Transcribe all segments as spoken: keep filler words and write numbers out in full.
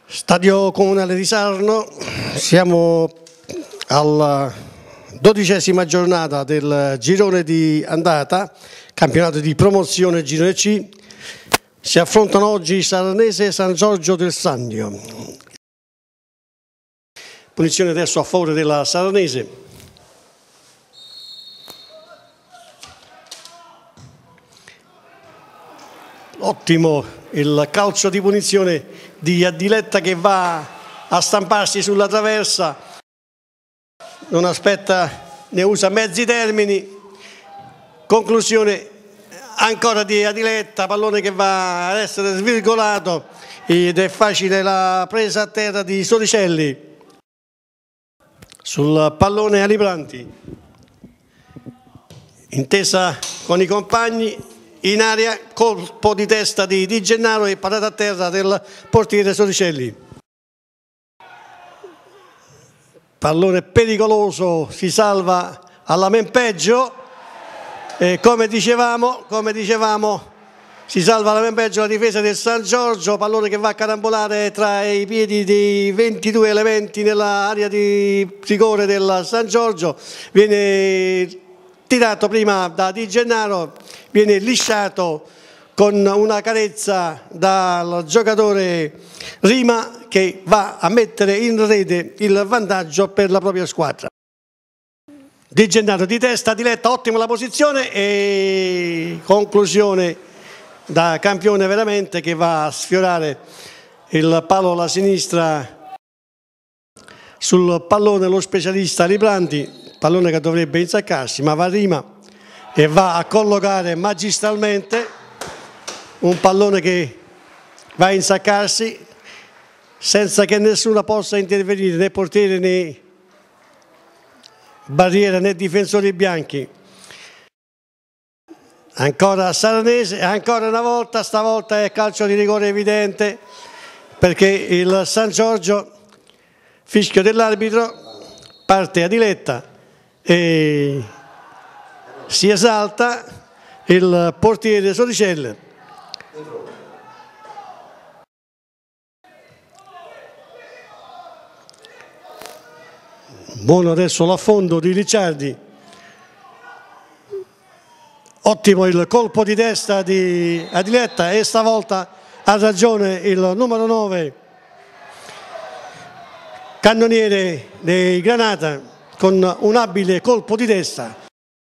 Stadio Comunale di Sarno, siamo alla dodicesima giornata del girone di andata, campionato di promozione girone C. Si affrontano oggi Sarnese e San Giorgio del Sannio. Punizione adesso a favore della Sarnese. Ottimo il calcio di punizione di Adiletta che va a stamparsi sulla traversa, non aspetta, ne usa mezzi termini. Conclusione ancora di Adiletta, pallone che va ad essere svirgolato ed è facile la presa a terra di Soricelli sul pallone Alibranti, intesa con i compagni. In aria, colpo di testa di Di Gennaro e parata a terra del portiere Soricelli. Pallone pericoloso, si salva alla men peggio e come dicevamo, come dicevamo si salva alla men peggio la difesa del San Giorgio, pallone che va a carambolare tra i piedi dei ventidue elementi nell'area di rigore del San Giorgio, viene tirato prima da Di Gennaro, viene lisciato con una carezza dal giocatore Rima che va a mettere in rete il vantaggio per la propria squadra. Di Gennaro di testa, Diletta, ottima la posizione e conclusione da campione veramente che va a sfiorare il palo alla sinistra sul pallone lo specialista Libranti. Pallone che dovrebbe insaccarsi, ma va Rima e va a collocare magistralmente un pallone che va a insaccarsi senza che nessuno possa intervenire, né portiere né barriera né difensori bianchi. Ancora Sarnese, ancora una volta, stavolta è calcio di rigore evidente perché il San Giorgio, fischio dell'arbitro, parte Adiletta e si esalta il portiere Soricelli. Buono adesso l'affondo di Ricciardi, ottimo il colpo di testa di Adiletta e stavolta ha ragione il numero nove, cannoniere dei Granata, con un abile colpo di testa.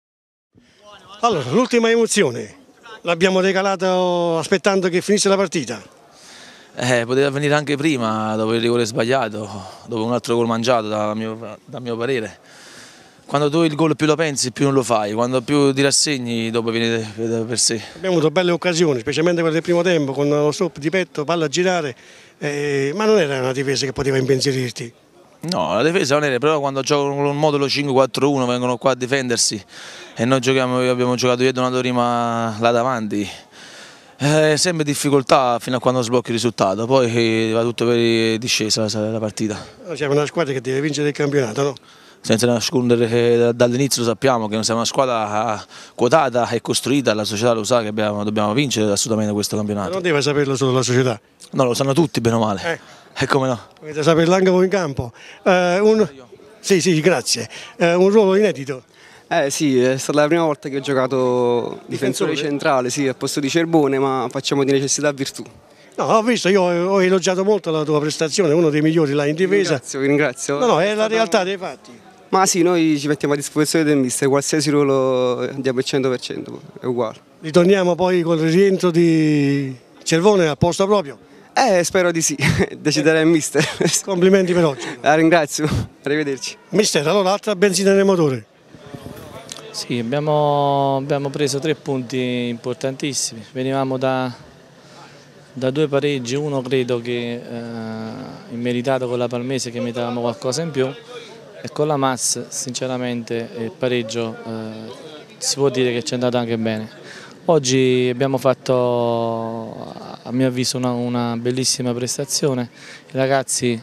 Allora, l'ultima emozione l'abbiamo regalato aspettando che finisse la partita. Eh, poteva venire anche prima, dopo il rigore sbagliato, dopo un altro gol mangiato, da mio, da mio parere. Quando tu il gol più lo pensi, più non lo fai, quando più ti rassegni, dopo viene per sé. Abbiamo avuto belle occasioni, specialmente quelle del primo tempo, con lo stop di petto, palla a girare, eh, ma non era una difesa che poteva impensierirti. No, la difesa non era, però quando giocano con un modulo cinque quattro uno vengono qua a difendersi e noi giochiamo, abbiamo giocato io e Donato Rima là davanti. È sempre difficoltà fino a quando sblocchi il risultato, poi va tutto per discesa la partita. Siamo una squadra che deve vincere il campionato, no? Senza nascondere che dall'inizio lo sappiamo che non siamo una squadra quotata e costruita, la società lo sa che abbiamo, dobbiamo vincere assolutamente questo campionato. Ma non deve saperlo solo la società? No, lo sanno tutti bene o male. Eh. E come no? Dovete saperlo anche voi in campo. Eh, un... Sì, sì, grazie. Eh, un ruolo inedito. Eh sì, è stata la prima volta che ho giocato difensore centrale, sì, al posto di Cerbone, ma facciamo di necessità virtù. No, ho visto, io ho elogiato molto la tua prestazione, uno dei migliori là in difesa. Vi ringrazio, vi ringrazio. No, no, è la realtà dei fatti. Ma sì, noi ci mettiamo a disposizione del mister, qualsiasi ruolo diamo il cento per cento, è uguale. Ritorniamo poi col rientro di Cervone al posto proprio. Eh, spero di sì, deciderà il mister. Complimenti per oggi. La ringrazio, arrivederci. Mister, allora altra benzina nel motore. Sì, abbiamo, abbiamo preso tre punti importantissimi, venivamo da, da due pareggi, uno credo che eh, immeritato con la Palmese che mettevamo qualcosa in più e con la Maz sinceramente il pareggio eh, si può dire che ci è andato anche bene. Oggi abbiamo fatto a mio avviso una, una bellissima prestazione, i ragazzi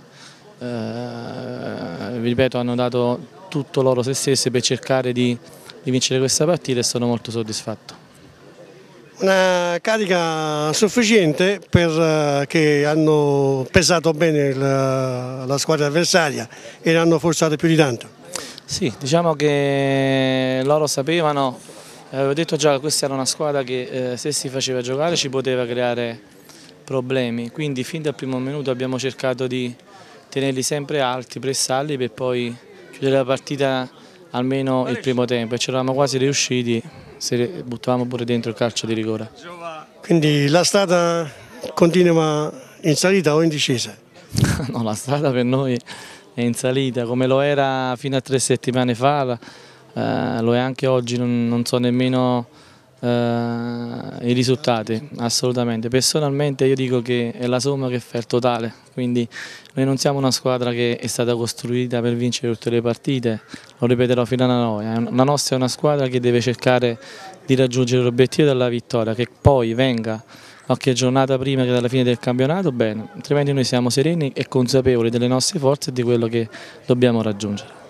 eh, vi ripeto hanno dato tutto loro se stessi per cercare di di vincere questa partita e sono molto soddisfatto. una carica sufficiente perché hanno pesato bene la, la squadra avversaria e l'hanno forzato più di tanto. Sì, diciamo che loro sapevano, avevo detto già che questa era una squadra che eh, se si faceva giocare ci poteva creare problemi, quindi fin dal primo minuto abbiamo cercato di tenerli sempre alti, pressarli per poi chiudere la partita almeno il primo tempo e ci eravamo quasi riusciti se buttavamo pure dentro il calcio di rigore. Quindi la strada continua in salita o in discesa? No, la strada per noi è in salita, come lo era fino a tre settimane fa, eh, lo è anche oggi, non, non so nemmeno eh, i risultati, assolutamente. Personalmente io dico che è la somma che fa il totale, quindi noi non siamo una squadra che è stata costruita per vincere tutte le partite, lo ripeterò fino alla noia, la nostra è una squadra che deve cercare di raggiungere l'obiettivo della vittoria, che poi venga qualche giornata prima che dalla fine del campionato, bene, altrimenti noi siamo sereni e consapevoli delle nostre forze e di quello che dobbiamo raggiungere.